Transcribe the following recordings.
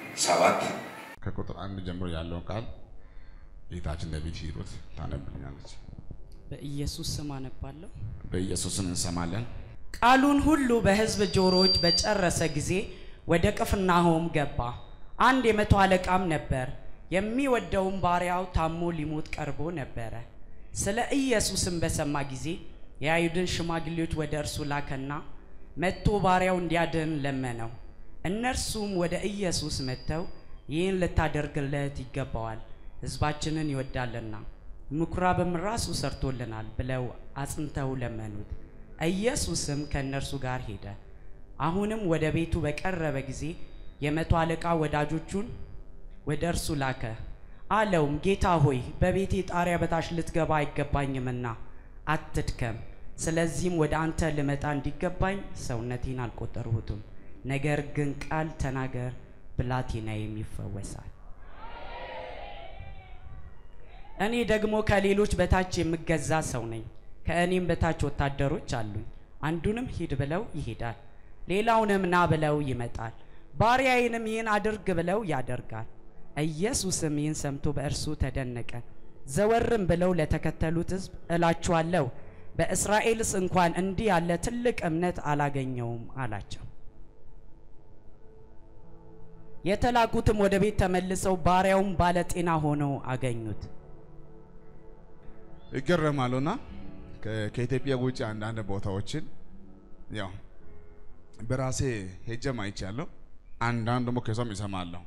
ሰባት ከቁጥር 1 ጀምሮ ያለው ቃል ጌታችን ነብይ ሂሩት ታነብልኛለች። በኢየሱስ ስም አነባለሁ። በኢየሱስ ስም እንሰማለን። ቃሉን ሁሉ በሕዝብ ጆሮዎች በጨረሰ ጊዜ ወደ ቅፍርናሆም ገባ። አንድ የመቶ አለቃም ነበር። የሚወደውም ባሪያው ታሞ ሊሞት ቀርቦ ነበረ። ስለ ኢየሱስም በሰማ ጊዜ የአይሁድን ሽማግሌዎች ወደ እርሱ ላከና መጥቶ ባሪያው እንዲያድን ለመነው። እነርሱም ወደ ኢየሱስ መጥተው ይህን ልታደርግለት ይገባዋል፣ ሕዝባችንን ይወዳልና ምኵራብም ራሱ ሰርቶልናል ብለው አጽንተው ለመኑት። ኢየሱስም ከእነርሱ ጋር ሄደ። አሁንም ወደ ቤቱ በቀረበ ጊዜ የመቶ አለቃ ወዳጆቹን ወደ እርሱ ላከ። አለውም ጌታ ሆይ በቤቴ ጣሪያ በታች ልትገባ አይገባኝምና አትድከም። ስለዚህም ወደ አንተ ልመጣ እንዲገባኝ ሰውነቴን አልቆጠርሁትም። ነገር ግን ቃል ተናገር፣ ብላቴናዬም ይፈወሳል። እኔ ደግሞ ከሌሎች በታች የምገዛ ሰው ነኝ። ከእኔም በታች ወታደሮች አሉኝ። አንዱንም ሂድ ብለው ይሄዳል፣ ሌላውንም ና ብለው ይመጣል፣ ባሪያዬንም ይህን አድርግ ብለው ያደርጋል። ኢየሱስም ይህን ሰምቶ በእርሱ ተደነቀ። ዘወርም ብለው ለተከተሉት ሕዝብ እላችኋለሁ በእስራኤልስ እንኳን እንዲህ ያለ ትልቅ እምነት አላገኘውም አላቸው። የተላኩትም ወደ ቤት ተመልሰው ባሪያውን ባለጤና ሆኖ አገኙት። ይገረማሉና ከኢትዮጵያ ውጭ አንዳንድ ቦታዎችን ያው በራሴ ሄጀም አይቻለሁ። አንዳንድ ደግሞ ከሰም ይሰማለሁ።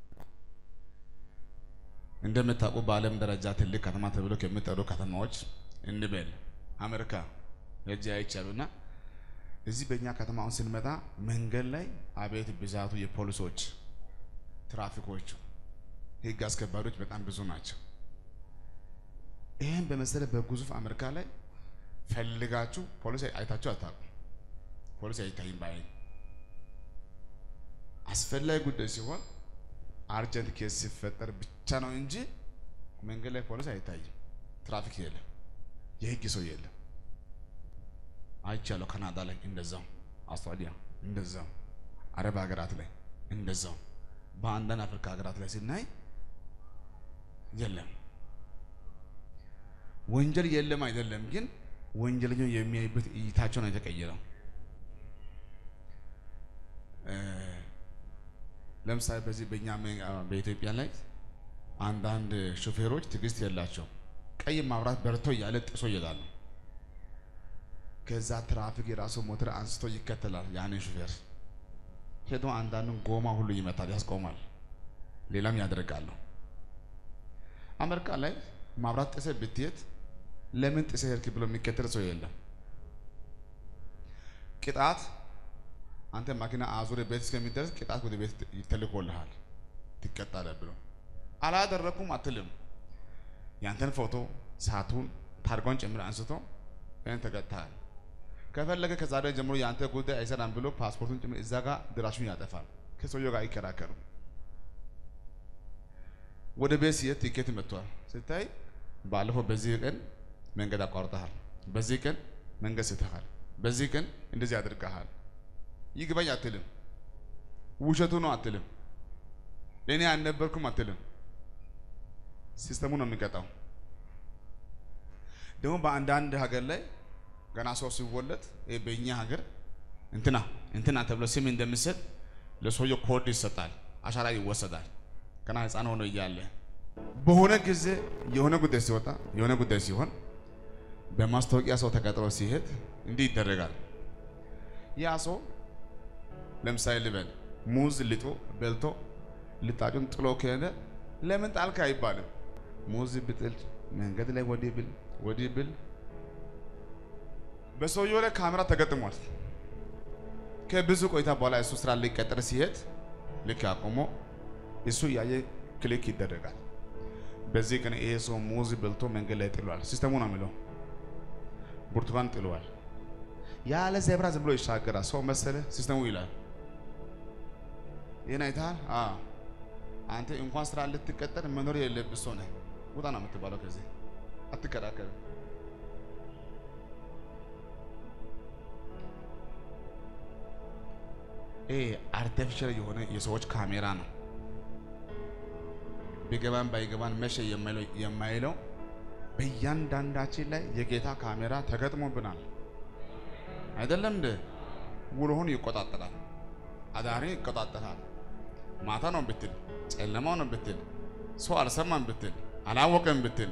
እንደምታውቁ በዓለም ደረጃ ትልቅ ከተማ ተብሎ ከሚጠሩ ከተማዎች እንበል አሜሪካ ሄጄ አይቻሉና እዚህ በእኛ ከተማውን ስንመጣ መንገድ ላይ አቤት ብዛቱ የፖሊሶች ትራፊኮች ህግ አስከባሪዎች በጣም ብዙ ናቸው። ይሄን በመሰለ በግዙፍ አሜሪካ ላይ ፈልጋችሁ ፖሊስ አይታችሁ አታውቁ። ፖሊስ አይታይም ባይ አስፈላጊ ጉዳይ ሲሆን አርጀንት ኬስ ሲፈጠር ብቻ ነው እንጂ መንገድ ላይ ፖሊስ አይታይም። ትራፊክ የለም፣ የህግ ሰው የለም። አይቻለሁ ካናዳ ላይ እንደዛው፣ አውስትራሊያ እንደዛው፣ አረብ ሀገራት ላይ እንደዛው፣ በአንዳንድ አፍሪካ ሀገራት ላይ ሲናይ የለም። ወንጀል የለም አይደለም፣ ግን ወንጀለኛው የሚያይበት እይታቸው ነው የተቀየረው። ለምሳሌ በዚህ በእኛ በኢትዮጵያ ላይ አንዳንድ ሾፌሮች ትዕግስት የላቸው። ቀይ ማብራት በርቶ ያለ ጥሶ ይላሉ። ከዛ ትራፊክ የራሱ ሞተር አንስቶ ይከተላል። ያኔ ሾፌር ሄዶ አንዳንዱን ጎማ ሁሉ ይመታል፣ ያስቆማል፣ ሌላም ያደርጋሉ። አሜሪካ ላይ ማብራት ጥሰ ብትሄድ ለምን ጥሰ ሄድክ ብሎ የሚከተል ሰው የለም። ቅጣት አንተ ማኪና አዙረ ቤት እስከሚደርስ ቅጣት ወደ ቤት ይተልኮልሃል፣ ትቀጣለህ ብሎ አላደረኩም አትልም። ያንተን ፎቶ ሰዓቱን ታርጋውን ጨምር አንስቶ እን ተቀጣሃል። ከፈለገ ከዛሬ ጀምሮ ያንተ ጉዳይ አይሰራም ብሎ ፓስፖርቱን ጨምር እዛ ጋር ድራሹን ያጠፋል። ከሰውየው ጋር አይከራከርም። ወደ ቤት ሲሄድ ቲኬት መጥቷል ስታይ ባለፈው በዚህ ቀን መንገድ አቋርጠሃል፣ በዚህ ቀን መንገድ ስተሃል፣ በዚህ ቀን እንደዚህ አድርገሃል። ይግባኝ አትልም፣ ውሸቱ ነው አትልም፣ ለኔ አልነበርኩም አትልም። ሲስተሙ ነው የሚቀጣው። ደግሞ በአንዳንድ ሀገር ላይ ገና ሰው ሲወለድ በእኛ ሀገር እንትና ተብሎ ስም እንደሚሰጥ ለሰውየው ኮድ ይሰጣል፣ አሻራ ይወሰዳል። ገና ህፃን ሆኖ እያለ በሆነ ጊዜ የሆነ ጉዳይ ሲወጣ የሆነ ጉዳይ ሲሆን በማስታወቂያ ሰው ተቀጥሮ ሲሄድ እንዲህ ይደረጋል። ያ ሰው ለምሳሌ ልበል ሙዝ ልጦ በልቶ ልጣጩን ጥሎ ከሄደ ለምን ጣልክ አይባልም። ሙዝ ብጥል መንገድ ላይ ወዲህ ብል በሰውየው ላይ ካሜራ ተገጥሟል። ከብዙ ቆይታ በኋላ እሱ ስራ ሊቀጥር ሲሄድ ልክ አቆሞ እሱ ያየ ክሊክ ይደረጋል። በዚህ ቀን ይሄ ሰው ሙዝ በልቶ መንገድ ላይ ጥሏል። ሲስተሙ ነው የሚለው ብርቱካን ጥሏል። ያለ ዘብራ ዝም ብሎ ይሻገራል። ሰው መሰለ ሲስተሙ ይላል። ይሄን አይተሃል? አንተ እንኳን ስራ ልትቀጠር መኖር የለብህ ሰው ነህ፣ ውጣ ነው የምትባለው። ከዚህ አትከራከር። አርቲፊሻል የሆነ የሰዎች ካሜራ ነው። ቢገባን ባይገባን መሸ የማይለው በእያንዳንዳችን ላይ የጌታ ካሜራ ተገጥሞብናል አይደለም እንዴ? ውሎውን ይቆጣጠራል፣ አዳሪ ይቆጣጠራል። ማታ ነው ብትል፣ ጨለማው ነው ብትል፣ ሰው አልሰማም ብትል፣ አላወቀም ብትል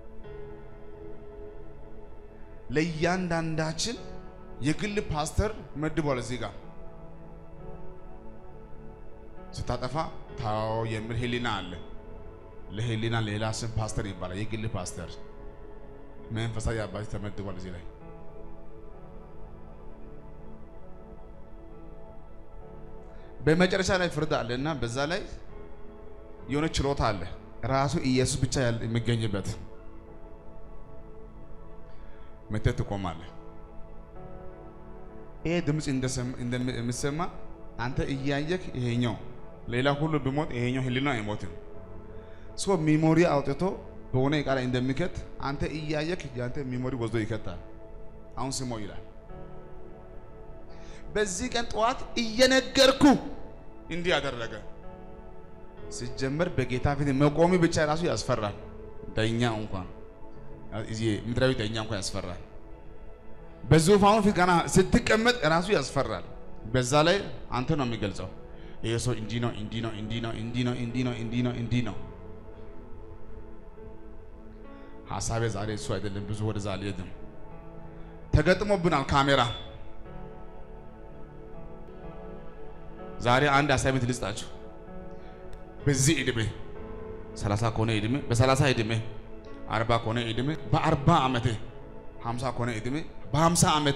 ለእያንዳንዳችን የግል ፓስተር መድቧል። እዚህ ጋር ስታጠፋ ታው የሚል ህሊና አለ። ለህሊና ሌላ ስም ፓስተር ይባላል። የግል ፓስተር መንፈሳዊ አባት ተመድቧል እዚህ ላይ። በመጨረሻ ላይ ፍርድ አለና በዛ ላይ የሆነ ችሎታ አለ ራሱ ኢየሱስ ብቻ የሚገኝበት። መተት ቆማለህ። ይሄ ድምጽ እንደምሰማ አንተ እያየክ ይሄኛው ሌላ ሁሉ ቢሞት ይሄኛው ህሊና አይሞትም። ሶ ሚሞሪ አውጥቶ በሆነ ቃል እንደሚከት አንተ እያየክ ያንተ ሚሞሪ ወዝዶ ይከታል። አሁን ስሞ ይላል በዚህ ቀን ጠዋት እየነገርኩ እንዲህ ያደረገ ሲጀመር በጌታ ፊት መቆሚ ብቻ ራሱ ያስፈራል። ዳኛ እንኳን እዚህ ምድራዊ ዳኛ እንኳን ያስፈራል። በዙፋኑ ፊት ገና ስትቀመጥ ራሱ ያስፈራል። በዛ ላይ አንተ ነው የሚገልጸው ይሄ ሰው እንዲህ ነው። ሐሳቤ ዛሬ እሱ አይደለም። ብዙ ወደዛ አልሄድም። ተገጥሞብናል ካሜራ። ዛሬ አንድ አሳይመንት ልስጣችሁ። በዚህ እድሜ 30 ከሆነ እድሜ በ30 እድሜ 40 ከሆነ እድሜ በ40 ዓመቴ 50 ከሆነ እድሜ በ50 ዓመቴ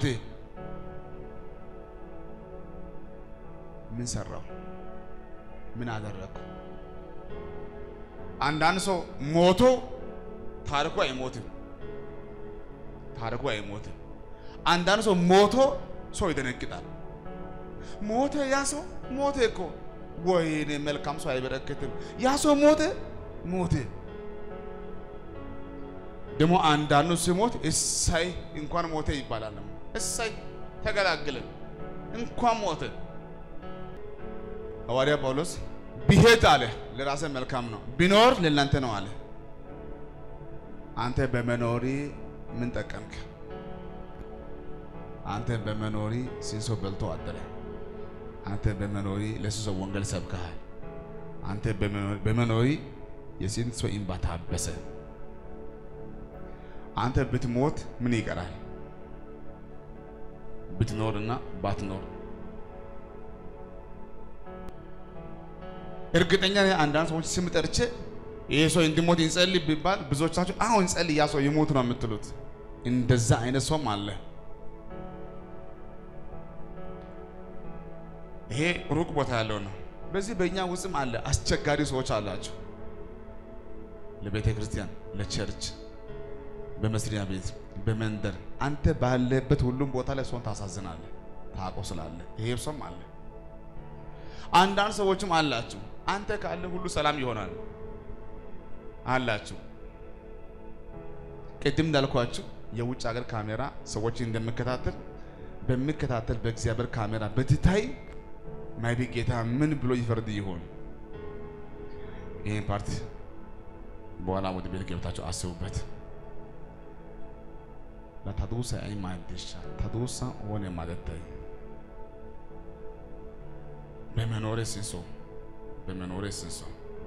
ምን ሰራው? ምን አደረኩ? አንዳንድ ሰው ሞቶ ታሪኩ አይሞትም። አንዳንድ ሰው ሞቶ ሰው ይደነግጣል። ሞተ ያ ሰው ሞተ እኮ ወይኔ መልካም ሰው አይበረከትም። ያ ሰው ሞተ። ደሞ አንዳንዱ ሲሞት እሳይ እንኳን ሞተ ይባላል። እሳይ ተገላግለን እንኳን ሞተ። ሐዋርያ ጳውሎስ ቢሄድ አለ ለራሴ መልካም ነው፣ ቢኖር ለእናንተ ነው አለ። አንተ በመኖሪ ምን ጠቀምክ? አንተ በመኖሪ ሲንሶ በልቶ አደረ። አንተ በመኖሪ ለሰው ወንጌል ሰብከሃል። አንተ በመኖሪ የሲንሶ እንባ ታበሰ። አንተ ብትሞት ምን ይቀራል? ብትኖርና ባትኖር እርግጠኛ ነኝ አንዳንድ ሰዎች ስም ጠርቼ ይሄ ሰው እንዲሞት እንጸልይ ቢባል ብዙዎቻችሁ አሁን እንጸልይ ያ ሰው ይሞት ነው የምትሉት። እንደዛ አይነት ሰውም አለ። ይሄ ሩቅ ቦታ ያለው ነው። በዚህ በእኛ ውስጥም አለ አስቸጋሪ ሰዎች አላቸው። ለቤተ ክርስቲያን፣ ለቸርች፣ በመስሪያ ቤት፣ በመንደር አንተ ባለበት ሁሉም ቦታ ላይ ሰውን ታሳዝናለህ፣ ታቆስላለህ። ይሄ ሰውም አለ። አንዳንድ ሰዎችም አላችሁ አንተ ካለ ሁሉ ሰላም ይሆናል አላችሁ። ቅድም እንዳልኳችሁ የውጭ ሀገር ካሜራ ሰዎችን እንደምከታተል በሚከታተል በእግዚአብሔር ካሜራ በትታይ ማይቢ ጌታ ምን ብሎ ይፈርድ ይሆን? ይሄን ፓርት በኋላ ወደ ቤት ገብታችሁ አስቡበት። ለታዱሳ አይ ማደሻ ታዱሳ ሆነ ማለት በመኖሬ ሲንሶ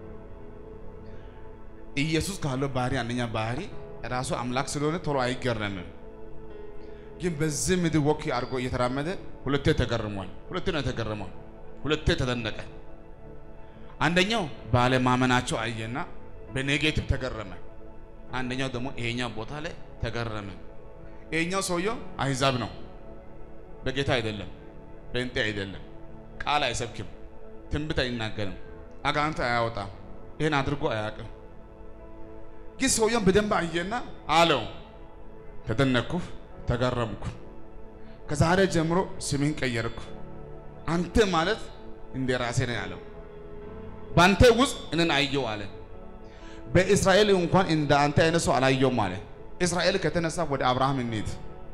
ኢየሱስ ካለው ባህሪ አንደኛ ባህሪ ራሱ አምላክ ስለሆነ ቶሎ አይገረምም። ግን በዚህ ምድር ወክ አድርጎ እየተራመደ ሁለቴ ተገርሟል። ሁለቴ ተደነቀ። አንደኛው ባለማመናቸው አየና በኔጌቲቭ ተገረመ። አንደኛው ደግሞ ይሄኛው ቦታ ላይ ተገረመ። ይሄኛው ሰውየው አህዛብ ነው፣ በጌታ አይደለም፣ በእንጤ አይደለም፣ ቃል አይሰብክም፣ ትንቢት አይናገርም፣ አጋንንት አያወጣም፣ ይሄን አድርጎ አያውቅም። ግን ሰውየው በደንብ አየና አለው ተደነቅኩ፣ ተገረምኩ፣ ከዛሬ ጀምሮ ስሜን ቀየርኩ። አንተ ማለት እንደ ራሴ ነኝ አለው። ባንተ ውስጥ እኔን አየው አለ። በእስራኤል እንኳን እንደ አንተ አይነት ሰው አላየውም አለ። እስራኤል ከተነሳ ወደ አብርሃም እንሂድ።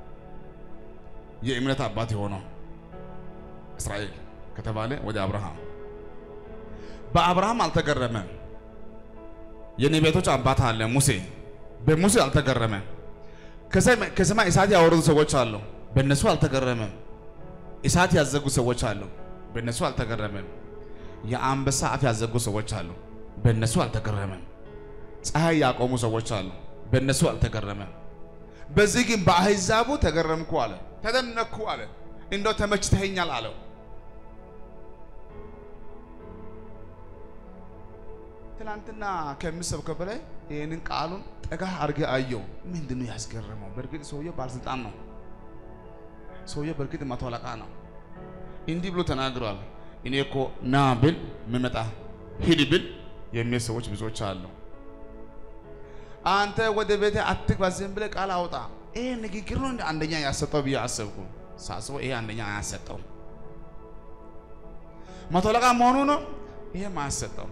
የእምነት አባት የሆነው እስራኤል ከተባለ ወደ አብርሃም። በአብርሃም አልተገረመም። የነቢያቶች አባት አለ ሙሴ በሙሴ አልተገረመም ከሰማይ እሳት ያወረዱ ሰዎች አሉ በእነሱ አልተገረመም እሳት ያዘጉ ሰዎች አሉ በእነሱ አልተገረመም የአንበሳ አፍ ያዘጉ ሰዎች አሉ በእነሱ አልተገረመም ፀሐይ ያቆሙ ሰዎች አሉ በእነሱ አልተገረመም በዚህ ግን በአሕዛቡ ተገረምኩ አለ ተደነቅኩ አለ እንደው ተመችተኛል አለው ትላንትና ከሚሰብከው በላይ ይሄንን ቃሉን ጠጋ አርገ አየው ምንድነው ያስገረመው በርግጥ ሰውየው ባለስልጣን ነው ሰውየው በርግጥ መቶ አለቃ ነው እንዲህ ብሎ ተናግሯል እኔ እኮ ና ብል መመጣ ሂድ ብል የሚል ሰዎች ብዙዎች አሉ አንተ ወደ ቤተ አትግባ ዝም ብለህ ቃል አውጣ ይሄ ንግግር ነው አንደኛ ያሰጠው ብዬ አሰብኩ ሳስበው ይሄ አንደኛ ያሰጠው መቶ አለቃ መሆኑ ነው ይሄ ማያሰጠው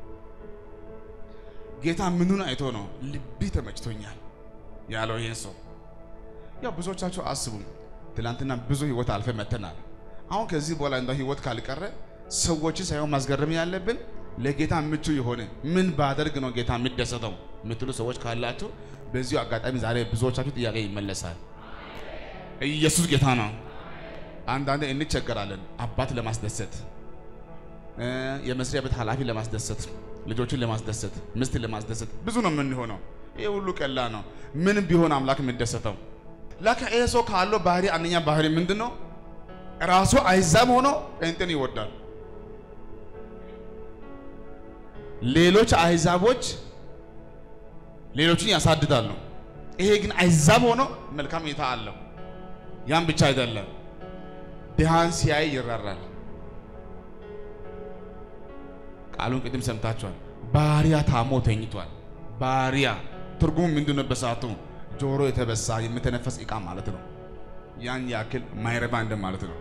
ጌታ ምኑን አይቶ ነው ልብ ተመችቶኛል ያለው ይሄን ሰው ያው ብዙዎቻችሁ አስቡ ትላንትና ብዙ ህይወት አልፈ መተናል አሁን ከዚህ በኋላ እንደው ህይወት ካልቀረ ሰዎች ሳይሆን ማስገረም ያለብን ለጌታ ምቹ ይሆነ ምን ባደርግ ነው ጌታ የሚደሰተው ምትሉ ሰዎች ካላችሁ በዚሁ አጋጣሚ ዛሬ ብዙዎቻችሁ ጥያቄ ይመለሳል ኢየሱስ ጌታ ነው አንዳንዴ እንቸገራለን አባት ለማስደሰት የመስሪያ ቤት ኃላፊ ለማስደሰት ልጆችን ለማስደሰት ሚስት ለማስደሰት ብዙ ነው ምን ሆነው ይሄ ሁሉ ቀላ ነው ምን ቢሆን አምላክ የሚደሰተው ለካ ይሄ ሰው ካለው ባህሪ አንደኛ ባህሪ ምንድነው ራሱ አይዛም ሆኖ እንትን ይወዳል ሌሎች አይዛቦች ሌሎችን ያሳድዳሉ ይሄ ግን አይዛብ ሆኖ መልካም እይታ አለው ያን ብቻ አይደለም ድሃን ሲያይ ይራራል ቃሉን ቅድም ሰምታችኋል ባሪያ ታሞ ተኝቷል ባሪያ ትርጉሙ ምንድነው በሰዓቱ ጆሮ የተበሳ የምትነፈስ ዕቃ ማለት ነው ያን ያክል ማይረባ እንደማለት ነው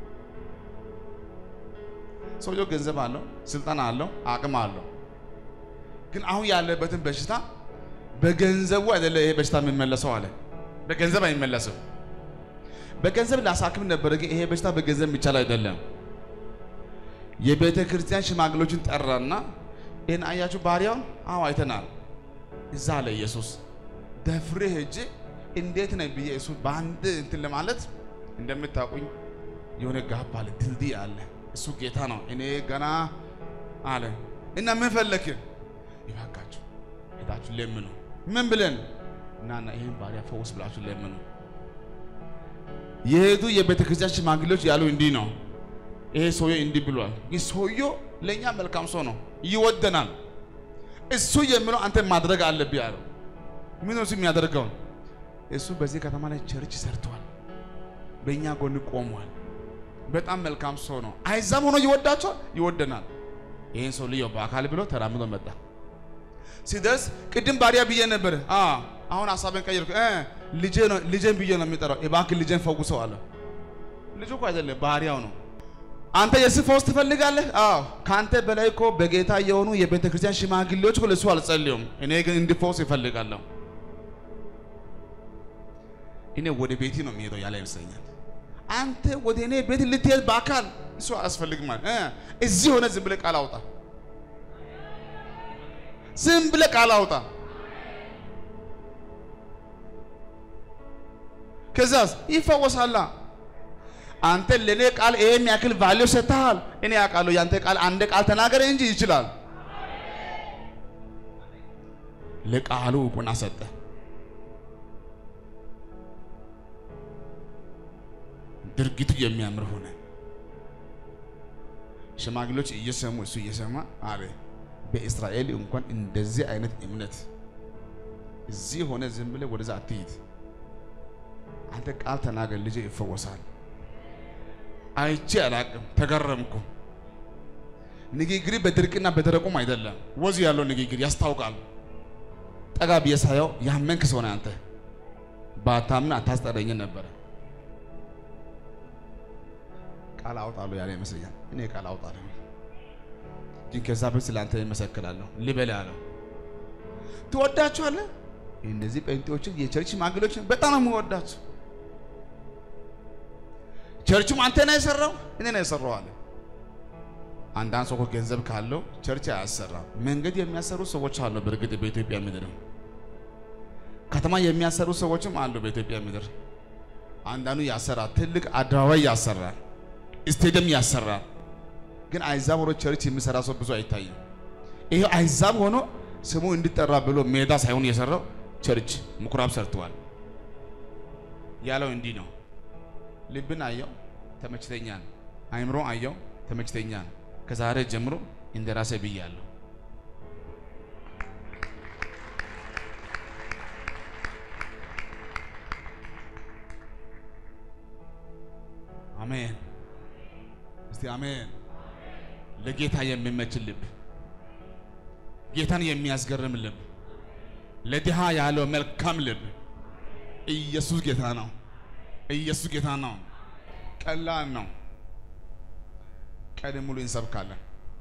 ሰውየው ገንዘብ አለው ስልጣን አለው አቅም አለው ግን አሁን ያለበትን በሽታ በገንዘቡ አይደለ ይሄ በሽታ የሚመለሰው አለ በገንዘብ አይመለስም በገንዘብ ላሳክም ነበር ግን ይሄ በሽታ በገንዘብ የሚቻል አይደለም የቤተ ክርስቲያን ሽማግሌዎችን ጠራና እን አያችሁ ባሪያውን አዎ አይተናል እዛ አለ ኢየሱስ ደፍሬ ሄጄ እንዴት ነው ብዬ እሱ ባንድ እንትን ለማለት እንደምታውቁኝ የሆነ ጋፕ አለ ድልድይ አለ እሱ ጌታ ነው እኔ ገና አለ እና ምን ፈለክ ይባካችሁ ሄዳችሁ ለምኑ ምን ብለን ናና ይሄን ባሪያ ፈውስ ብላችሁ ለምኑ የሄዱ የቤተ ክርስቲያን ሽማግሌዎች ያሉ እንዲህ ነው ይሄ ሰውዬ እንዲህ ብሏል ይህ ሰውዬ ለኛ መልካም ሰው ነው ይወደናል እሱ የሚለው አንተ ማድረግ አለብህ ያለው ምን ነው የሚያደርገው እሱ በዚህ ከተማ ላይ ቸርች ሰርቷል በእኛ ጎን ቆሟል በጣም መልካም ሰው ነው አይዛም ሆኖ ይወዳቸው ይወደናል ይሄን ሰው ልዩ በአካል ብሎ ተራምዶ መጣ ሲደርስ ቅድም ባሪያ ብዬ ነበር አሁን ሐሳብን ቀይርኩ ልጄን ብዬ ነው የሚጠራው እባክህ ልጄን ፈውሰው አለ ልጁ እኮ አይደለም ባሪያው ነው አንተ የሱ ፈውስ ትፈልጋለህ ካንተ በላይ እኮ በጌታ የሆኑ የቤተ ክርስቲያን ሽማግሌዎች እኮ ለሱ አልጸልዩም እኔ ግን እንዲፈውስ ይፈልጋለሁ እኔ ወደ ቤቴ ነው የሚሄደው ያለ ይመስለኛል አንተ ወደ እኔ ቤት ልትሄድ በአካል እሱ አስፈልግ ማለት እዚህ ሆነ ዝም ብለህ ቃል አውጣ ዝም ብለህ ቃል አውጣ ከዛስ ይፈወሳል አንተ ለኔ ቃል ይሄን ያክል ቫልዩ ሰጥተሃል እኔ ያውቃለሁ ያንተ ቃል አንድ ቃል ተናገረ እንጂ ይችላል ለቃሉ ቁና ሰጠ ድርጊቱ የሚያምር ሆነ ሽማግሌዎች እየሰሙ እሱ እየሰማ አለ በእስራኤል እንኳን እንደዚህ አይነት እምነት እዚህ ሆነ ዝም ብለህ ወደዛ አትሂድ አንተ ቃል ተናገር ልጄ ይፈወሳል አይቼ አላቅም ተገረምኩ ንግግሪ በድርቅና በደረቁም አይደለም ወዝ ያለው ንግግር ያስታውቃል ጠጋ ቢያሳየው ያመንክ ሰው ነህ አንተ ባታምን አታስጠረኝ ነበር ቃል አውጣለሁ ያለ ይመስለኛል እኔ ቃል አውጣለሁ ግን ከዛ በፊት ስላንተ ይመሰክራለሁ ልበላ ያለው ትወዳቸዋለህ እነዚህ ጴንጤዎችን የቸርች ማግሎችን በጣም ነው የምወዳቸው ቸርቹም አንተ ነህ የሰራው እኔ ነኝ የሰራው አለ አንዳንድ ሰው ገንዘብ ካለው ቸርች አያሰራም። መንገድ የሚያሰሩ ሰዎች አሉ በርግጥ በኢትዮጵያ ምድር። ከተማ የሚያሰሩ ሰዎችም አሉ በኢትዮጵያ ምድር። አንዳንዱ ያሰራል፣ ትልቅ አደባባይ ያሰራል፣ ስቴዲየም ያሰራል። ግን አይዛብ ሆኖ ቸርች የሚሰራ ሰው ብዙ አይታይም። ይሄ አይዛብ ሆኖ ስሙ እንዲጠራ ብሎ ሜዳ ሳይሆን የሰራው ቸርች ምኩራብ ሰርተዋል። ያለው እንዲህ ነው። ልብን አየው ተመችተኛል፣ አይምሮ አየው ተመችተኛል። ከዛሬ ጀምሮ እንደራሴ ብያለሁ። አሜን። እስቲ አሜን። ለጌታ የሚመች ልብ፣ ጌታን የሚያስገርም ልብ፣ ለድሃ ያለው መልካም ልብ። ኢየሱስ ጌታ ነው። ኢየሱስ ጌታ ነው። ቀላል ነው። ቀን ሙሉ እንሰብካለን።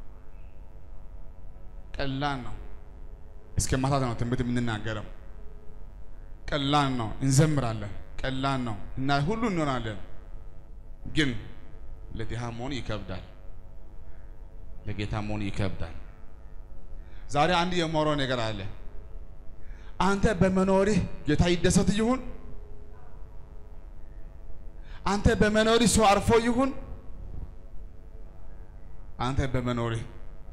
ቀላል ነው። እስከ ማታ ነው ትንቢት የምንናገረው። ቀላል ነው። እንዘምራለን። ቀላል ነው እና ሁሉ እንሆናለን። ግን ለድሃ መሆን ይከብዳል፣ ለጌታ መሆን ይከብዳል። ዛሬ አንድ የማወራው ነገር አለ። አንተ በመኖርህ ጌታ ይደሰት ይሁን፣ አንተ በመኖርህ ሰው አርፎ ይሁን። አንተ በመኖርህ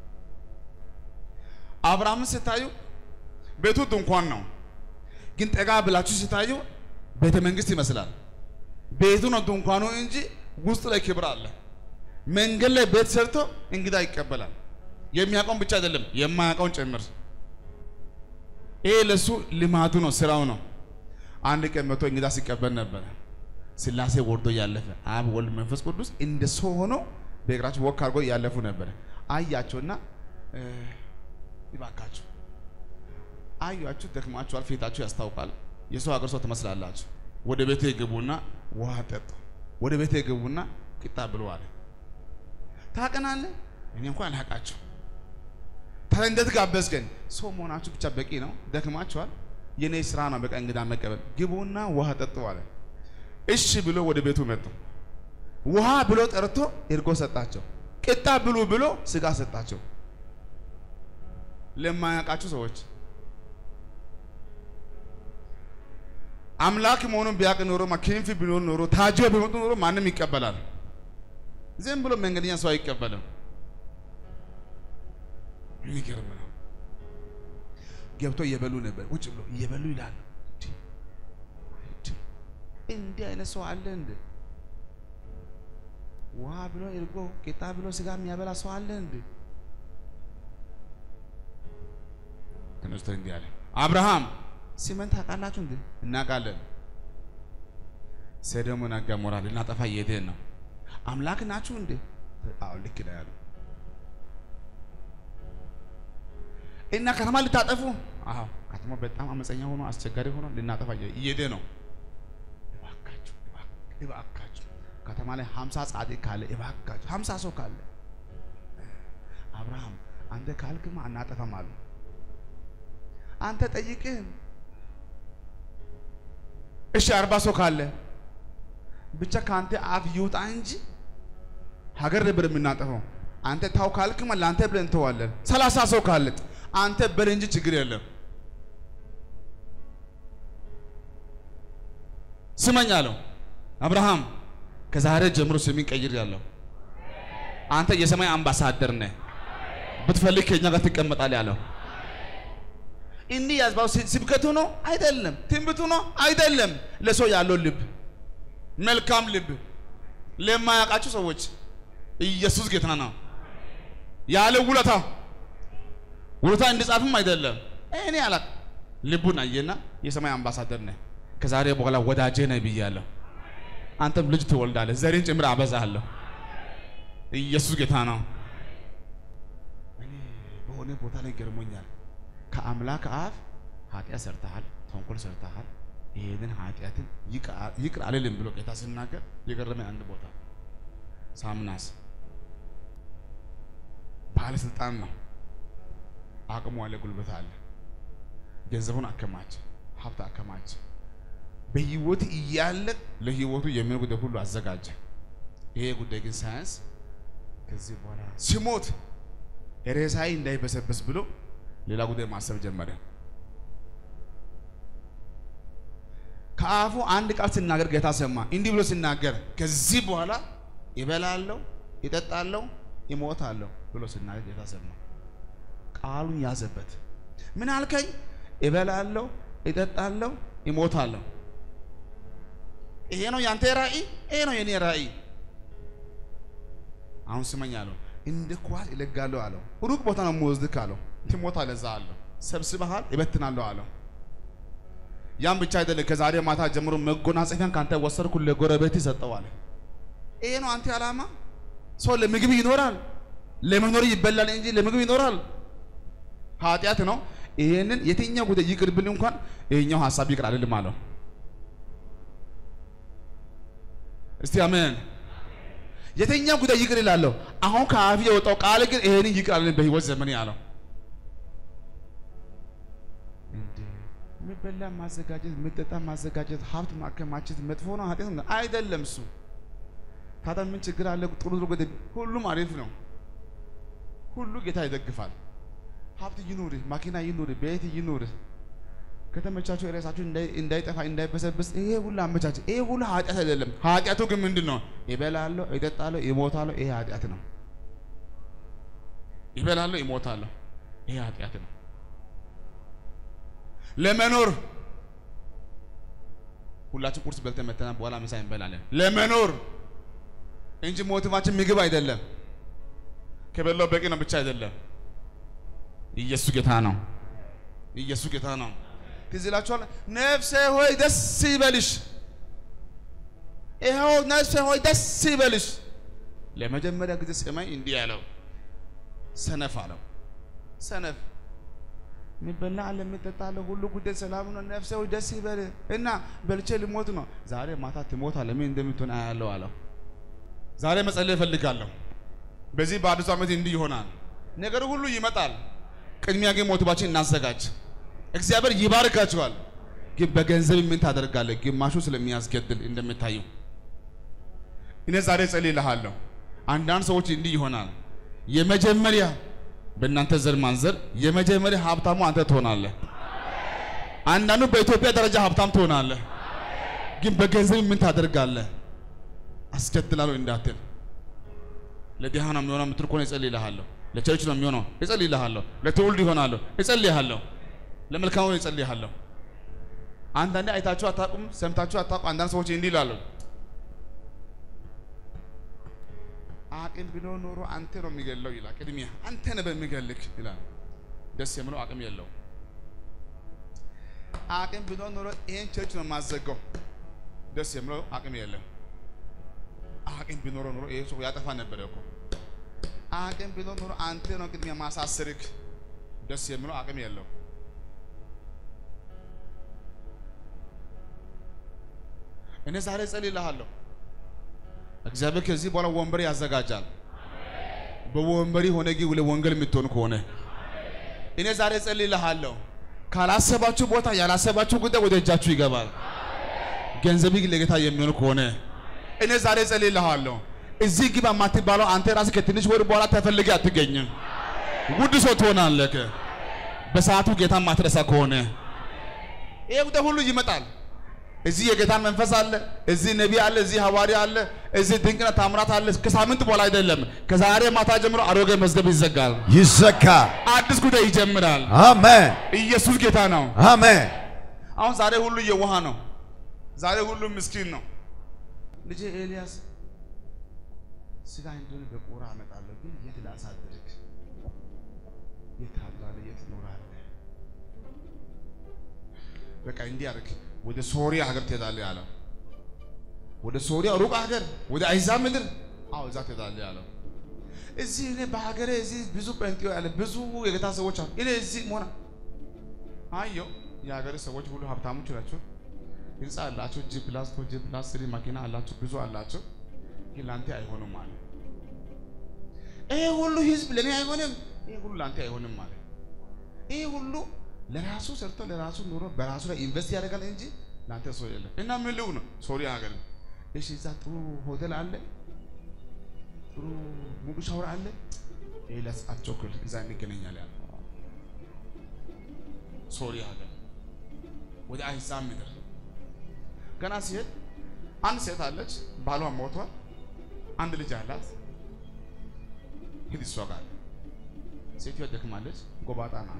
አብርሃም ስታዩ ቤቱ ድንኳን ነው፣ ግን ጠጋ ብላችሁ ስታዩ ቤተ መንግስት ይመስላል። ቤቱ ነው ድንኳኑ እንጂ ውስጥ ላይ ክብር አለ። መንገድ ላይ ቤት ሰርቶ እንግዳ ይቀበላል። የሚያውቀውን ብቻ አይደለም የማያውቀውን ጭምር። ይሄ ለሱ ልማዱ ነው፣ ስራው ነው። አንድ ቀን መቶ እንግዳ ሲቀበል ነበር። ስላሴ ወርዶ ያለፈ አብ ወልድ መንፈስ ቅዱስ እንደ ሰው ሆኖ በእግራቸው ወክ አድርጎ ያለፉ ነበር። አያቸውና ይባካችሁ አያችሁ ደክማችኋል፣ ፊታችሁ ያስታውቃል፣ የሰው ሀገር ሰው ትመስላላችሁ። ወደ ቤቴ ግቡና ውሃ ጠጡ፣ ወደ ቤቴ ግቡና ቂጣ ብሉ አለ። ታውቀናለህ? እኔ እንኳን አላውቃችሁ። ታዲያ እንዴት ጋበዝከን? ሰው መሆናችሁ ብቻ በቂ ነው። ደክማችኋል፣ የኔ ስራ ነው በቃ እንግዳ መቀበል። ግቡና ውሃ ጠጡ አለ። እሺ ብሎ ወደ ቤቱ መጡ። ውሃ ብሎ ጠርቶ እርጎ ሰጣቸው። ቂጣ ብሉ ብሎ ስጋ ሰጣቸው። ለማያውቃችሁ ሰዎች አምላክ መሆኑን ቢያውቅ ኖሮ ማኪንፊ ቢኖር ኖሮ ታጆ ቢመጡ ኖሮ ማንም ይቀበላል። ዝም ብሎ መንገደኛ ሰው አይቀበልም። የሚገርም ነው። ገብቶ እየበሉ ነበር። ውጭ ብሎ እየበሉ ይላል። እንዲህ አይነት ሰው አለ እንዴ? ውሃ ብሎ እርጎ ቂጣ ብሎ ስጋ የሚያበላ ሰው አለ እንዴ? ተነስቶ እንዲህ አለ። አብርሃም ሲመን ታውቃላችሁ እንዴ? እናውቃለን። ሰዶምና ገሞራ ልናጠፋ እየሄድን ነው። አምላክ ናችሁ እንዴ? አዎ ልክ ነው ያለው። እና ከተማ ልታጠፉ? አዎ ከተማ በጣም አመፀኛ ሆኖ አስቸጋሪ ሆኖ ልናጠፋ እየሄድን ነው። እባካችሁ ከተማ ላይ 50 ጻድቅ ካለ እባካችሁ 50 ሰው ካለ አብርሃም አንተ ካልክማ አናጠፋም አሉ። አንተ ጠይቅህ እሺ 40 ሰው ካለ ብቻ ካንተ አፍ ይውጣ እንጂ ሀገር ነበር የምናጠፋው። አንተ ታው ካልክማ ላንተ ብለን እንተዋለን። 30 ሰው ካለ አንተ በል እንጂ ችግር የለም። ስመኝ አለው አብርሃም ከዛሬ ጀምሮ ስሜን ቀይሬያለሁ። አንተ የሰማይ አምባሳደር ነህ፣ ብትፈልግ ከኛ ጋር ትቀመጣለህ ያለው። እንዲህ ያዝባው ስብከቱ ነው አይደለም፣ ትንቢቱ ነው አይደለም። ለሰው ያለው ልብ፣ መልካም ልብ ለማያውቃችሁ ሰዎች ኢየሱስ ጌታ ነው ያለ ውለታ እንድጻፍም አይደለም። እኔ አላቅ ልቡን አየና የሰማይ አምባሳደር ነህ፣ ከዛሬ በኋላ ወዳጄ ነህ ብያለሁ። አንተም ልጅ ትወልዳለህ፣ ዘሬን ጭምር አበዛለሁ። ኢየሱስ ጌታ ነው። እኔ በሆነ ቦታ ላይ ገርሞኛል። ከአምላክ አፍ ኃጢአት ሰርተሃል፣ ተንኮል ሰርተሃል፣ ይሄንን ኃጢአትን ይቅር አልልም ብሎ ጌታ ሲናገር የገረመኝ አንድ ቦታ ሳምናስ ባለስልጣን ነው። አቅሙ አለ፣ ጉልበት አለ፣ ገንዘቡን አከማች፣ ሀብት አከማች። በህይወት እያለ ለህይወቱ የሚሆን ጉዳይ ሁሉ አዘጋጀ። ይሄ ጉዳይ ግን ሳያንስ ከዚህ በኋላ ሲሞት ሬሳዬ እንዳይበሰበስ ብሎ ሌላ ጉዳይ ማሰብ ጀመረ። ከአፉ አንድ ቃል ሲናገር ጌታ ሰማ። እንዲህ ብሎ ሲናገር ከዚህ በኋላ ይበላለሁ፣ ይጠጣለሁ፣ ይሞታለሁ ብሎ ሲናገር ጌታ ሰማ። ቃሉን ያዘበት። ምን አልከኝ? ይበላለሁ፣ ይጠጣለሁ፣ ይሞታለሁ። ይሄ ነው ያንተ ራእይ፣ ይሄ ነው የኔ ራእይ። አሁን ስመኝ አለው። እንደ ኳስ ይለጋለሁ አለው። ሩቅ ቦታ ነው የምወስድህ አለው። ትሞታለህ እዛ አለው። ሰብስበሃል እበትናለሁ አለው። ያን ብቻ አይደለም፣ ከዛሬ ማታ ጀምሮ መጎናጸፊያን ካንተ ወሰድኩ ለጎረቤት ሰጠው አለ። ይሄ ነው አንተ ዓላማ? ሰው ለምግብ ይኖራል፣ ለመኖር ይበላል እንጂ ለምግብ ይኖራል? ኃጢአት ነው። ይሄንን የትኛው ጉዳይ ይቅርብል እንኳን ይሄኛው ሐሳብ ይቅር አይደለም አለው። እስቲ አሜን። የትኛው ጉዳይ ይቅር ይላል? አሁን ከአፍ የወጣው ቃል ግን ይሄንን ይቅር አይደለም በህይወት ዘመን ያለው። ምበላ ማዘጋጀት፣ ምጠጣ ማዘጋጀት፣ ሀብት ማከማቸት መጥፎ ነው ኃጢአት ነው አይደለም። እሱ ታዲያ ምን ችግር አለ? ጥሩ ጉዳይ ሁሉም አሪፍ ነው። ሁሉ ጌታ ይደግፋል። ሀብት ይኑር፣ ማኪና ይኑር፣ ቤት ይኑር፣ ከተመቻቸው ራሳችሁ እንዳይጠፋ እንዳይበሰብስ ይሄ ሁሉ አመቻች። ይሄ ሁሉ ኃጢአት አይደለም። ኃጢአቱ ግን ምንድነው? ይበላለሁ፣ ይጠጣለሁ፣ ይሞታለሁ። ይሄ ኃጢአት ነው። ይበላለሁ፣ ይሞታለሁ። ይሄ ኃጢአት ነው። ለመኖር ሁላችን ቁርስ በልተን መተና በኋላ ምሳ እንበላለን። ለመኖር እንጂ ሞቲቫችን ምግብ አይደለም። ከበላው በቂ ነው ብቻ አይደለም። ኢየሱስ ጌታ ነው። ኢየሱስ ጌታ ነው። ትዝ ይላችኋል። ነፍሴ ሆይ ደስ ይበልሽ፣ ይኸው ነፍሴ ሆይ ደስ ይበልሽ። ለመጀመሪያ ጊዜ ሰማይ እንዲህ ያለው ሰነፍ አለው። ሰነፍ ምበላ አለ ምጠጣ አለ ሁሉ ጉዳይ ሰላም ነው። ነፍሴ ሆይ ደስ ይበል እና በልቼ ልሞት ነው። ዛሬ ማታ ትሞታለህ፣ ምን እንደምትሆን አያለው አለው። ዛሬ መጸለይ እፈልጋለሁ። በዚህ በአዲስ ዓመት እንዲህ ይሆናል። ነገር ሁሉ ይመጣል። ቅድሚያ ግን ሞቲቫችን እናዘጋጅ። እግዚአብሔር ይባርካችኋል። ግን በገንዘብ ምን ታደርጋለህ? ግማሹ ስለሚያስገድል እንደምታዩ እኔ ዛሬ ጸልይልሃለሁ። አንዳንድ ሰዎች እንዲህ ይሆናል። የመጀመሪያ በእናንተ ዘር ማንዘር የመጀመሪያ ሀብታሙ አንተ ትሆናለህ። አንዳንዱ በኢትዮጵያ ደረጃ ሀብታም ትሆናለህ። ግን በገንዘብ ምን ታደርጋለህ? አስገድላለሁ እንዳትል። ለዲሃ ነው የሚሆነው የምትል ከሆነ እጸልይልሃለሁ። ለቸርች ነው የሚሆነው እጸልይልሃለሁ። ለትውልድ ይሆናለሁ እጸልይልሃለሁ። ለመልካሙ እጸልይልሃለሁ። አንዳንዴ አይታችሁ አታውቁም፣ ሰምታችሁ አታውቁም። አንዳንድ ሰዎች እንዲህ ይላሉ። አቅም ቢኖር ኖሮ አንተ ነው የሚገለው ይላል። ቅድሚያ አንተ ነህ በሚገልክ ይላል። ደስ የሚለው አቅም የለው። አቅም ቢኖር ኖሮ ይሄን ቸርች ነው ማዘጋው። ደስ የሚለው አቅም የለም። አቅም ቢኖር ኖሮ ይሄ ሰው ያጠፋ ነበር እኮ። አቅም ቢኖር ኖሮ አንተ ነው ቅድሚያ ማሳሰርክ። ደስ የሚለው አቅም የለው። እኔ ዛሬ ጸልይልሃለሁ። እግዚአብሔር ከዚህ በኋላ ወንበር ያዘጋጃል። በወንበሪ ሆነ ግን ወንጌል የምትሆን ከሆነ እኔ ዛሬ ጸልይልሃለሁ። ካላሰባችሁ ቦታ ያላሰባችሁ ጉዳይ ወደ እጃችሁ ይገባል። ገንዘብ ለጌታ የሚሆን ከሆነ እኔ ዛሬ ጸልይልሃለሁ። እዚህ ግባ ማትባለው አንተ ራስህ ከትንሽ ወር በኋላ ተፈልገህ አትገኝም። ውድ ሰው ትሆናለህ። በሰዓቱ ጌታ ማትረሳ ከሆነ ይሄ ጉዳይ ሁሉ ይመጣል። እዚህ የጌታ መንፈስ አለ፣ እዚህ ነቢይ አለ፣ እዚህ ሐዋርያ አለ፣ እዚህ ድንቅና ታምራት አለ። ከሳምንት በኋላ አይደለም ከዛሬ ማታ ጀምሮ አሮጌ መዝገብ ይዘጋል፣ ይዘጋል፣ አዲስ ጉዳይ ይጀምራል። አሜን። ኢየሱስ ጌታ ነው። አሜን። አሁን ዛሬ ሁሉ የዋህ ነው። ዛሬ ሁሉ ምስኪን ነው። ልጄ ኤልያስ ስጋ እንደሆነ በቆራ አመጣለሁ፣ ግን የት ላሳድርክ? የት ታድራለህ? የት ትኖራለህ? በቃ እንዲህ አድርግ። ወደ ሶሪያ ሀገር ትሄዳለህ ያለው። ወደ ሶሪያ ሩቅ ሀገር፣ ወደ አይዛብ ምድር። አዎ እዛ ትሄዳለህ ያለው። እዚህ እኔ በሀገሬ እዚህ ብዙ ጴንጤው ያለ ብዙ የጌታ ሰዎች አሉ። እኔ እዚህ ሞና አዮ የሀገሬ ሰዎች ሁሉ ሀብታሞች ናቸው። ህንጻ አላቸው፣ ጂ+2 ማኪና አላቸው፣ ብዙ አላቸው። ግን ላንተ አይሆንም ማለት ይሄ ሁሉ ህዝብ ለኔ አይሆንም፣ ይሄ ሁሉ ላንተ አይሆንም ማለት ይሄ ሁሉ ለራሱ ሰርቶ ለራሱ ኑሮ በራሱ ላይ ኢንቨስት ያደርጋል እንጂ ላንተ ሰው የለም። እና ምን ልው ነው ሶሪያ ሀገር። እሺ እዛ ጥሩ ሆቴል አለ፣ ብሩ ሙሉ ሻወር አለ ኤልያስ አትቸኩል እዛ እንገናኛለን ሶሪያ ሀገር ወደ አይዛም ምድር ገና ሲሄድ አንድ ሴት አለች ባሏ ሞቷል አንድ ልጅ አላት ሂድ እሷ ጋር ሴትዋ ደክማለች ጎባጣ ናት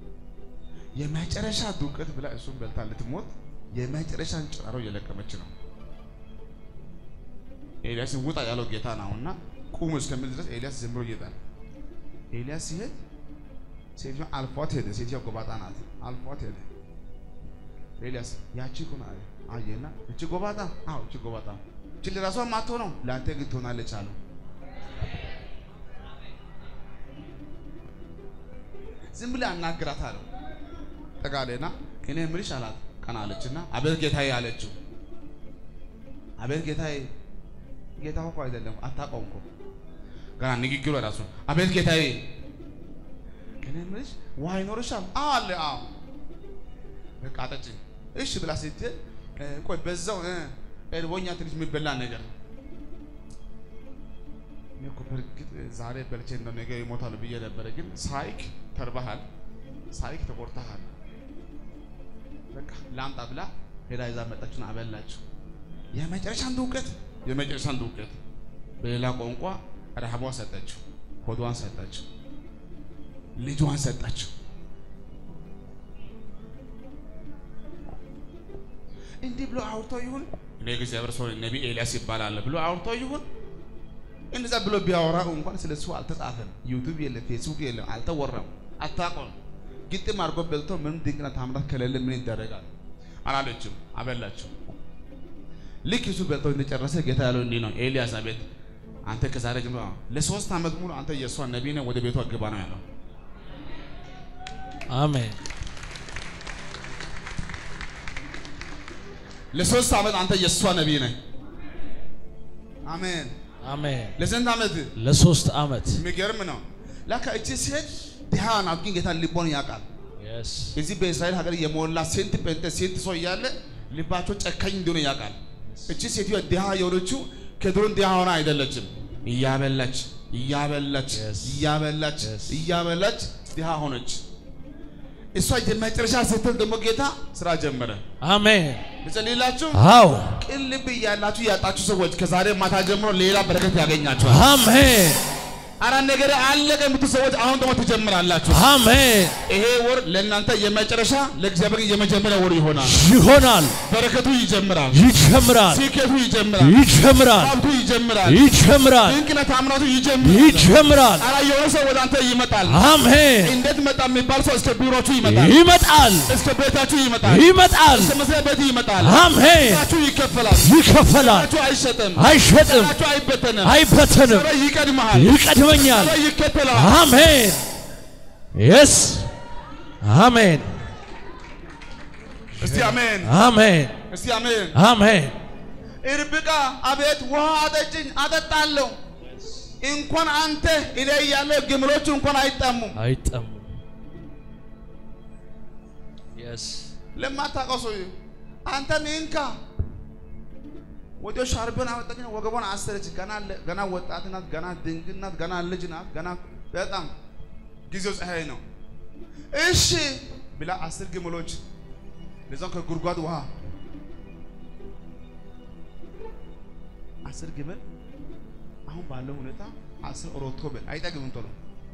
የመጨረሻ ዱቄት ብላ እሱን በልታ ልትሞት የመጨረሻን ጭራሮ እየለቀመች ነው ኤልያስ ውጣ ያለው ጌታ ነውና ቁሙ እስከሚል ድረስ ኤልያስ ዝም ብሎ ይሄዳል ኤልያስ ሲሄድ ሴትዋ አልፏት ሄደ ሴትዋ ጎባጣ ናት አልፏት ሄደ ኤልያስ ያቺ ኮና አየና እቺ ጎባጣ አው እቺ ጎባጣ እቺ ለራሷ ማቶ ነው ላንተ ግን ትሆናለች አለው ዝም ብላ አናግራት አለው ተጋለና እኔ ምልሽ አላት ቀናለችና አቤት ጌታዬ አለችው አቤት ጌታዬ ጌታው እኮ አይደለም አታቆምኩ ገና ንግግሩ ራሱ አቤት ጌታዬ እኔ ምልሽ ዋይ ኖርሻል አለ አው በቃ አጠጭ እሺ ብላ ስትል ቆይ በዛው ኤልቦኛ ትንሽ የሚበላ ነገር የኮፐርግጥ ዛሬ በልቼ እንደው ነገ ይሞታል ብዬ ነበር ግን ሳይክ ተርባሃል ሳይክ ተቆርጣሃል በቃ ላምጣ ብላ ሄዳ ይዛ መጣችና አበላችሁ የመጨረሻን ዱቄት በሌላ ቋንቋ ረሃቧን ሰጠችው ሆዷን ሰጠችው ልጇን ሰጠችው እንዲህ ብሎ አውርቶ ይሁን እኔ እግዚአብሔር ሰው ነብይ ኤልያስ ይባላል ብሎ አውርቶ ይሁን እንደዛ ብሎ ቢያወራው እንኳን ስለሱ አልተጻፈም ዩቲዩብ የለም ፌስቡክ የለም አልተወራም አታቆም ግጥም አርጎ በልቶ ምን ድንቅና ታምራት ከሌለ ምን ይደረጋል አላለችም አበላችሁ ልክ እሱ በልቶ እንደጨረሰ ጌታ ያለው እንዲህ ነው ኤልያስ አቤት አንተ ከዛሬ ጀምሮ ለ3 አመት ሙሉ አንተ የሷ ነብይ ነህ ወደ ቤቷ ግባ ነው ያለው አሜን ለ3 አመት አንተ የሷ ነብይ ነህ አሜን አሜን ለስንት አመት ለ3 አመት የሚገርም ነው ለካ እቺ ሴት ዲሃና ግን ጌታ ልቦን ያውቃል yes እዚህ በእስራኤል ሀገር የሞላ ሴንት ጴንጤ ሴት ሰው ያለ ልባቸው ጨካኝ እንደሆነ ያውቃል እቺ ሴትዮ ዲሃ የሆነችው ከድሮን ዲሃ ሆና አይደለችም እያበላች ዲሃ ሆነች እሷ የመጨረሻ ስትል ደግሞ ጌታ ስራ ጀመረ አሜን ለጸልይላችሁ አዎ ቅን ልብ ያላችሁ ያጣችሁ ሰዎች ከዛሬ ማታ ጀምሮ ሌላ በረከት ያገኛችኋል አሜን አራ ነገር አለቀ የምትሰዎች አሁን ደግሞ ትጀምራላችሁ አሜን ይሄ ወር ለእናንተ የመጨረሻ ለእግዚአብሔር የመጀመሪያ ወር ይሆናል በረከቱ ይጀምራል ሲከቱ ይጀምራል ሀብቱ ይጀምራል ድንቅና ታምራቱ ይጀምራል አራ የሆነ ሰው ወደ አንተ ይመጣል አሜን እንዴት መጣ የሚባል ሰው እስከ ቢሮቹ ይመጣል እስከ ቤታችሁ ይመጣል እስከ መስሪያ ቤት ይመጣል አሜን ታችሁ ይከፈላል አይሸጥም አይበተንም ይቀድማል አሜን yes አሜን እስቲ አሜን እርብቃ አቤት ውሃ አጠጭኝ አጠጣለሁ እንኳን አንተ ኢላይ ያለው ግምሎቹ እንኳን አይጠሙም yes ለማታቀሱ አንተ ንንካ ወደ ሻርበን አወጣኝ ወገቧን አሰረች ገና ወጣት ናት ገና ድንግል ናት ገና ልጅ ናት ገና በጣም ጊዜው ፀሐይ ነው እሺ ብላ 10 ግመሎች ለዛው ከጉርጓድ ውሃ 10 ግመል አሁን ባለው ሁኔታ 10 ኦክቶበር አይጠግብም ቶሎ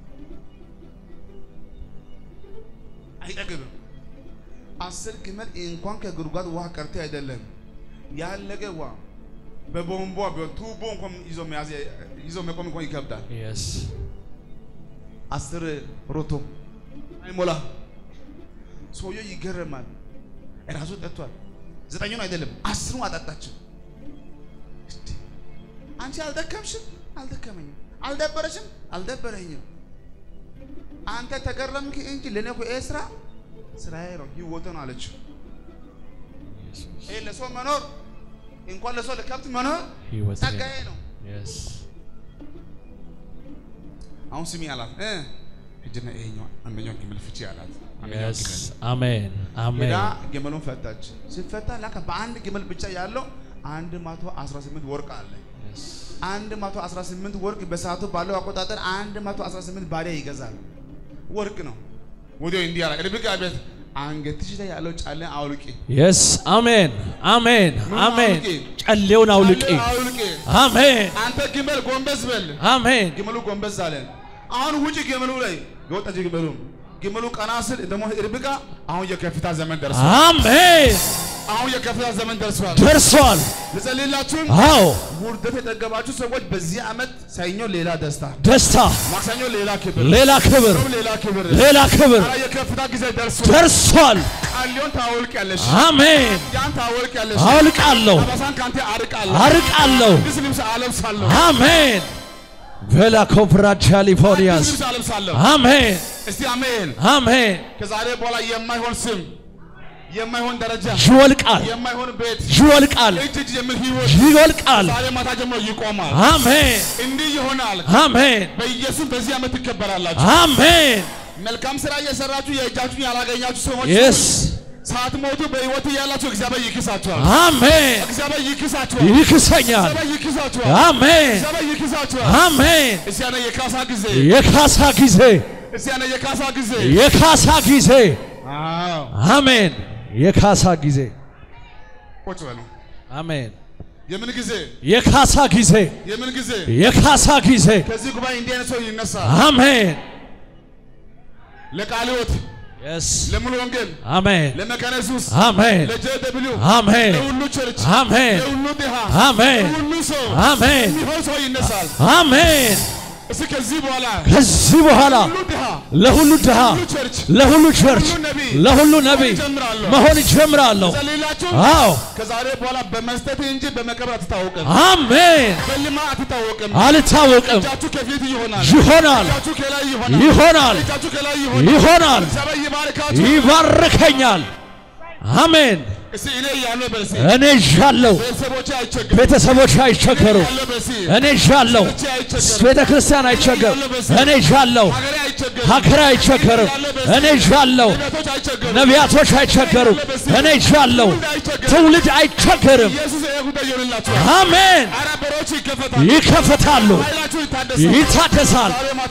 አይጠግብም 10 ግመል እንኳን ከጉርጓድ ውሃ ቀርቶ አይደለም ያለገ ውሃ በቦምቦ በቱቦ እንኳን ይዞ መቆም እንኳን ይከብዳል yes 10 ሮቶ አይሞላ ሰውየው ይገረማል እራሱ ጠጥቷል 9ኙን አይደለም 10ኑ አጠጣችው አንቺ አልደከምሽም አልደከመኝም አልደበረኝም አንተ ተገረምክ እንጂ ለኔ እኮ ስራዬ ነው ህይወቴ ነው አለችው ለሰው መኖር እንኳን ለሰው ለከብት መኖር ጸጋዬ ነው yes አሁን ስሚ አላት እጅና ይሄኛው አንደኛው ግመል ፍቺ አላት yes አሜን ያ ግመሉን ፈታች ሲፈታ ለካ በአንድ ግመል ብቻ ያለው 118 ወርቅ አለ yes 118 ወርቅ በሰዓቱ ባለው አቆጣጠር 118 ባሪያ ይገዛል ወርቅ ነው ወዲያው እንዲህ ያለ ርብቃ ቤት አንገትሽ ላይ ያለው ጫለ አውልቂ yes amen amen amen ጫሌውን አውልቂ አሜን አንተ ግመል ጎንበስ በል አሜን ግመሉ ጎንበስ አለ አሁን ውጪ ግመሉ ላይ ወጣች ግመሉ ቀናስል ደሞ ርብቃ አሁን የከፍታ ዘመን ደርሷል አሜን አሁን የከፍታ ዘመን ደርሷል ለዘለላችሁ አዎ ውርደት የተገባችሁ ሰዎች በዚህ አመት ሰኞ ሌላ ደስታ ማክሰኞ ሌላ ክብር ሌላ ክብር የከፍታ ጊዜ ደርሷል አሊዮን ታወልቂያለሽ አሜን ያን ታወልቂያለሽ አውልቃለሁ አባሳን ካንተ አርቃለሁ ልብስ አለብሳለሁ አሜን ቬላ ኮፕራቻሊ ፖዲያስ አሜን እስቲ አሜን አሜን ከዛሬ በኋላ የማይሆን ስም የማይሆን ደረጃ ይወልቃል የማይሆን ቤት ይወልቃል እጅ የሚል ህይወት ይወልቃል ዛሬ ማታ ጀምሮ ይቆማል አሜን እንዲህ ይሆናል አሜን በኢየሱስ በዚህ አመት ትከበራላችሁ አሜን መልካም ስራ እየሰራችሁ የእጃችሁን ያላገኛችሁ ሰዎች yes ሳትሞቱ በህይወት ያላችሁ እግዚአብሔር ይክሳችኋል አሜን እግዚአብሔር ይክሳችኋል ይክሰኛል እግዚአብሔር ይክሳችኋል አሜን እግዚአብሔር ይክሳችኋል አሜን እዚያና የካሳ ጊዜ እዚያና የካሳ ጊዜ አሜን የካሳ ጊዜ ቁጭ በሉ አሜን የምን ጊዜ የካሳ ጊዜ የምን ጊዜ የካሳ ጊዜ ከዚህ ጉባኤ እንዲህ አይነት ሰው ይነሳል አሜን ለቃልዮት yes ለሙሉ ወንጌል አሜን ለመካነ ኢየሱስ አሜን ለጄደብሊው አሜን ለሁሉ ቸርች አሜን ለሁሉ ድሃ አሜን ለሁሉ ሰው አሜን ይሆን ሰው ይነሳል አሜን እስኪ ከዚህ በኋላ ለሁሉ ድሃ ለሁሉ ቸርች ለሁሉ ነብይ መሆን ይጀምራለሁ አዎ ከዛሬ በኋላ በመስጠት እንጂ በመቀበል አትታወቅም አሜን በልማት አትታወቅም አልታወቅም እጃችሁ ከፊት ይሆናል እጃችሁ ከላይ ይሆናል እጃችሁ ከላይ ይሆናል እግዚአብሔር ይባርካችሁ ይባርከኛል አሜን እስቲ እኔ ያለው በርሲ እኔ ጃለው ቤተሰቦች አይቸገሩ እኔ ጃለው ቤተክርስቲያን አይቸገሩ እኔ ጃለው ሀገር አይቸገሩ እኔ ጃለው ነቢያቶች አይቸገሩ እኔ ጃለው ትውልድ አይቸገርም አሜን ይከፈታሉ ይታደሳል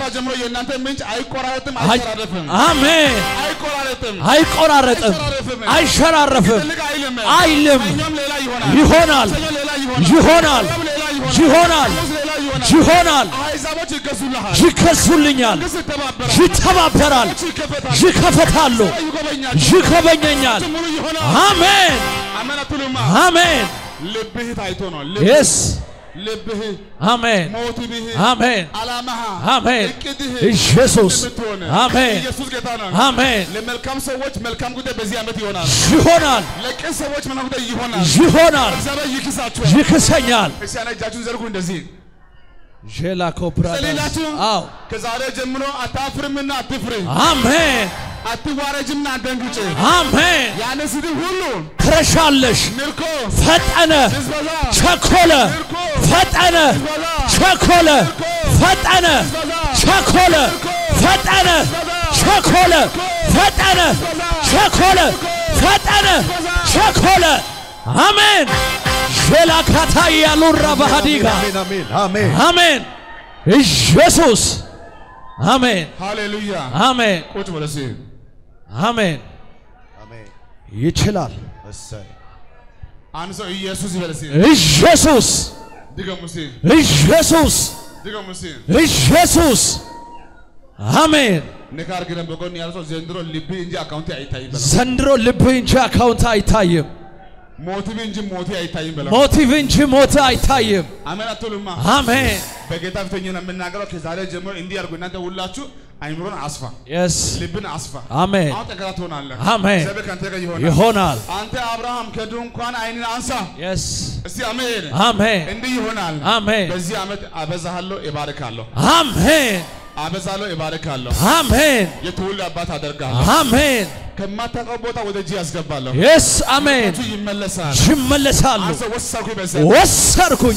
አሜን አይቆራረጥም አይሸራረፍም አይልም ይሆናል ይከሱልኛል ይተባበራል ይከፈታሉ ይከበኘኛል አሜን አሜን ልብህ ታይቶ ነው yes ልብህ አሜን ሞትብህ አሜን አላማህ አሜን እቅድህ ኢየሱስ አሜን ኢየሱስ ጌታ ነው አሜን ለመልካም ሰዎች መልካም ጉዳይ በዚህ አመት ይሆናል ለቅን ሰዎች መልካም ጉዳይ ይሆናል እግዚአብሔር ይክሳችኋል ይክሰኛል እሺ እጃችሁን ዘርጉ እንደዚህ ጄላ ኮፕራዳስ አዎ ከዛሬ ጀምሮ አታፍርምና አትፍሪ አሜን አትዋረጅምና አትደንግጭ አሜን ያን ስድብ ሁሉ ትረሻለሽ ምርኮ ፈጠነ ቸኮለ ፈጠነ ቸኮለ ፈጠነ ቸኮለ ፈጠነ ቸኮለ ፈጠነ ቸኮለ ፈጠነ ቸኮለ አሜን ሸላካታ ያሉራ ባህዲጋ አሜን አሜን ኢየሱስ አሜን ሃሌሉያ አሜን ቁጭ በለሲ አሜን አሜን ይችላል እሰይ አንሶ ኢየሱስ ይበለሲ ኢየሱስ ድገሙሲ ኢየሱስ ድገሙሲ ኢየሱስ አሜን ነካር ግን በጎን ያለው ዘንድሮ ልብ እንጂ አካውንት አይታይም ዘንድሮ ልብ እንጂ አካውንት አይታይም ሞቲቭ እንጂ ሞቲ አይታይም በለው ሞቲቭ እንጂ ሞቲ አይታይም አሜን አትሉማ አሜን በጌታ ፊተኛ ነው የምናገረው ከዛሬ ጀምሮ እንዲህ አድርጉ እናንተ ሁላችሁ አይምሮን አስፋ yes ልብን አስፋ አሜን አሁን ጠንካራ ትሆናለህ አሜን እግዚአብሔር ካንተ ጋር ይሆናል አንተ አብርሃም ከድንኳን አይንን አንሳ yes እስቲ አሜን አሜን እንዲህ ይሆናል አሜን በዚህ አመት አበዛሃለሁ እባርካለሁ አሜን አበዛለሁ እባርካለሁ አሜን የትውልድ አባት አደርጋለሁ አሜን ከማታውቀው ቦታ ወደ እጅ ያስገባለሁ yes አሜን ይመለሳሉ ወሰርኩኝ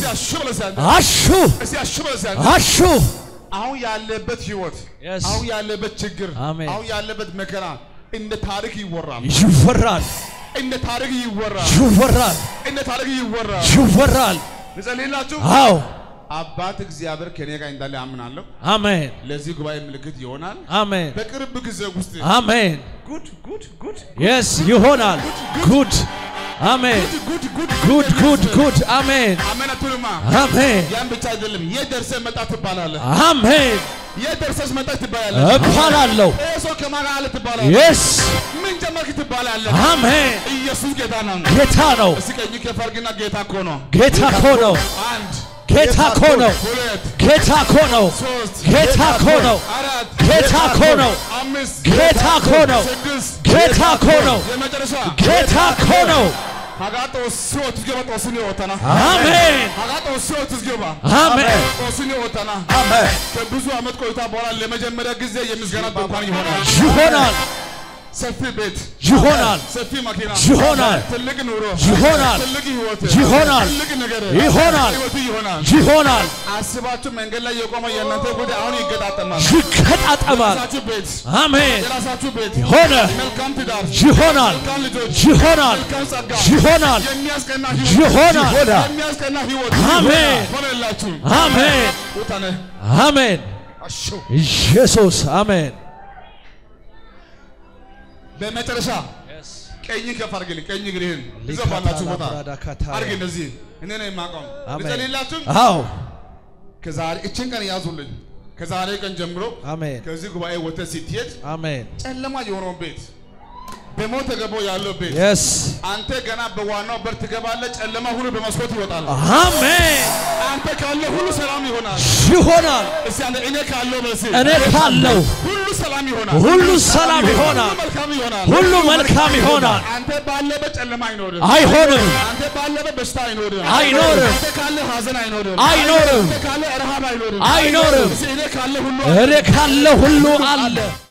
አሹ አሁን ያለበት ህይወት አሁን ያለበት ችግር አሁን ያለበት መከራ እንደ ታሪክ ይወራል እንደ ታሪክ ይወራል ለጸልይላችሁ አዎ አባት እግዚአብሔር ከኔ ጋር እንዳለ አምናለሁ አሜን ለዚህ ጉባኤ ምልክት ይሆናል አሜን በቅርብ ጊዜ ውስጥ አሜን ጉድ yes ይሆናል ጉድ አሜን ጉድ አሜን አሜን አቱልማ አሜን ያን ብቻ አይደለም የደርሰ መጣ ትባላለህ አሜን የደርሰስ መጣ ትባላለህ እባላለሁ እሱ ከማጋለ ትባላለህ yes ምን ጀመርክ ትባላለህ አሜን ኢየሱስ ጌታ ነው ጌታ ነው እስኪ ቀኝ ከፈርግና ጌታ እኮ ነው ጌታ እኮ ነው አንድ ጌታ እኮ ነው ሁለት ጌታ እኮ ነው ሶስት ጌታ እኮ ነው አራት ጌታ እኮ ነው አምስት ጌታ እኮ ነው ስድስት ጌታ እኮ ነው የመጨረሻ ጌታ እኮ ነው ሀጋጦ ሲወት ገባ ጦስኒ ወተና አሜን ሀጋጦ ሲወት ገባ አሜን ጦስኒ ወተና አሜን ከብዙ ዓመት ቆይታ በኋላ ለመጀመሪያ ጊዜ የምስጋና ድንኳን ይሆናል ይሆናል ሰፊ ቤት ይሆናል ሰፊ መኪና ይሆናል ትልቅ ኑሮ ይሆናል ትልቅ ህይወት ይሆናል ትልቅ ነገር ይሆናል ይሆናል አስባችሁ መንገድ ላይ የቆመው የእናንተ ጉዳይ አሁን ይገጣጠማል ይገጣጠማል የራሳችሁ ቤት አሜን የራሳችሁ ቤት ሆነ መልካም ትዳር ይሆናል መልካም ልጆች ይሆናል መልካም ጸጋ ይሆናል የሚያስቀና ይሆናል የሚያስቀና ህይወት አሜን ሆነላችሁ አሜን ውጣነ አሜን አሹ ኢየሱስ አሜን በመጨረሻ ቀኝ ከፍ አድርግልኝ ቀኝ እግርህን ይዘባላችሁ ቦታ አድርግ እንደዚህ እኔ ነኝ የማውቀው ልጸልይላችሁ አዎ ከዛሬ እችን ቀን ያዙልኝ ከዛሬ ቀን ጀምሮ አሜን ከዚህ ጉባኤ ወጥተህ ስትሄድ አሜን ጨለማ የሆነው ቤት በሞት ተገቦ ያለው ቤት yes አንተ ገና በዋናው በር ትገባለህ ጨለማ ሁሉ በመስኮት ይወጣል አሜን አንተ ካለ ሁሉ ሰላም ይሆናል ይሆናል እስቲ አንተ እኔ ካለው በሲ እኔ ካለው ሁሉ ሰላም ይሆናል ሁሉ ሰላም ይሆናል መልካም ይሆናል ሁሉ መልካም ይሆናል አንተ ባለበት ጨለማ አይኖርም አይሆንም አንተ ባለበት በሽታ አይኖርም አይኖርም አንተ ካለ ሐዘን አይኖርም አይኖርም አንተ ካለ ረሃብ አይኖርም አይኖርም እኔ ካለ ሁሉ እኔ ካለው ሁሉ አለ